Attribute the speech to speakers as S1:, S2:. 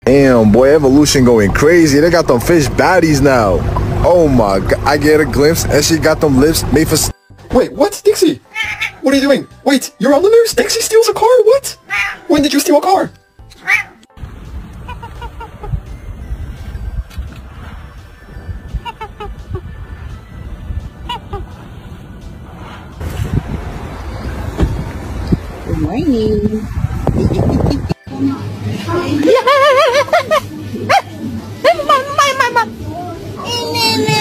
S1: Damn, boy, evolution going crazy. They got them fish baddies now. Oh my god, I get a glimpse and she got them lips made for...
S2: Wait, what? Dixie? What are you doing? Wait, you're on the news? Dixie steals a car? What? When did you steal a car?
S3: Good morning. Mama.